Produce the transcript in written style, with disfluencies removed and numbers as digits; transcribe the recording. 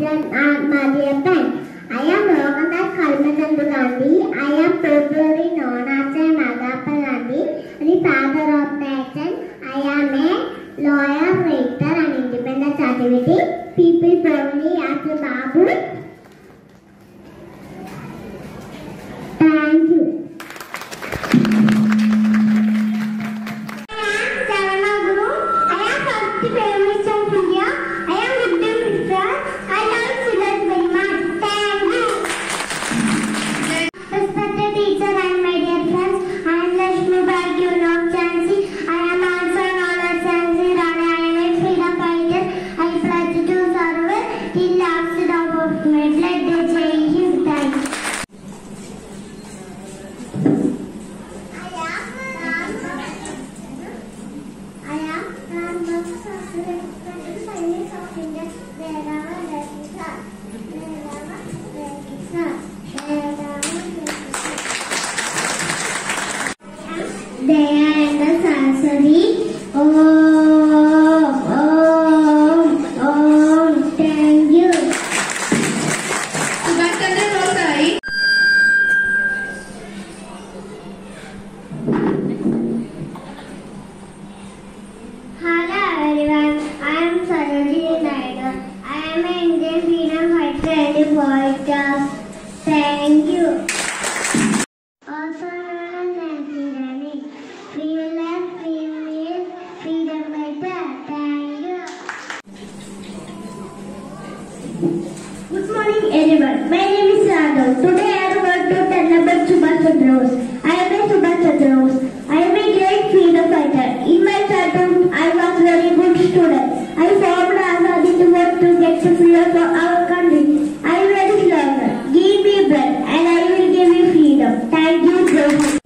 I am Mohandas Kalmatandu Gandhi. I am popularly known as Mahatma Gandhi, the father of nation. I am a lawyer, writer, and independent activity. People call me as Babu. Thank you. Thank you. Also known as Nancy female freedom fighter. Thank you. Good morning, everyone. My name is Alathur. Today I am going to tell about Subhash Chandra Bose. I am a Subhash Chandra Bose. I am a great freedom fighter. In my childhood, I was very good student. I formed Azadi to work to get the freedom for our country. I am very slow. Give me bread and I will give you freedom. Thank you.